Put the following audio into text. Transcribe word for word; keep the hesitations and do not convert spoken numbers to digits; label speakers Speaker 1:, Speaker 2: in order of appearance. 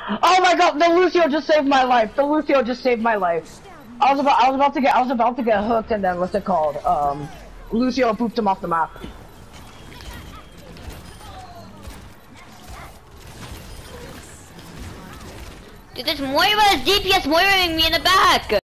Speaker 1: Oh my god, the Lucio just saved my life. The Lucio just saved my life. I was about I was about to get I was about to get hooked and then what's it called? Um Lucio pooped him off the map.
Speaker 2: Dude, this Moira's D P S Moiraing me in the back!